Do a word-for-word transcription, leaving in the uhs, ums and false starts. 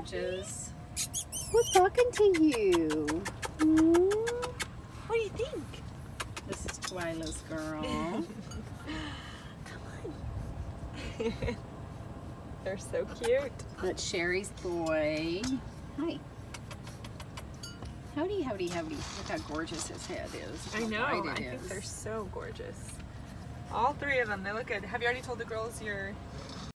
gorgeous. Who's talking to you? Hmm? What do you think? This is Twyla's girl. Come on. They're so cute. That's Sherry's boy. Hi. Howdy, howdy, howdy. Look how gorgeous his head is. I How know. wide I it think is. they're so gorgeous. All three of them. They look good. Have you already told the girls your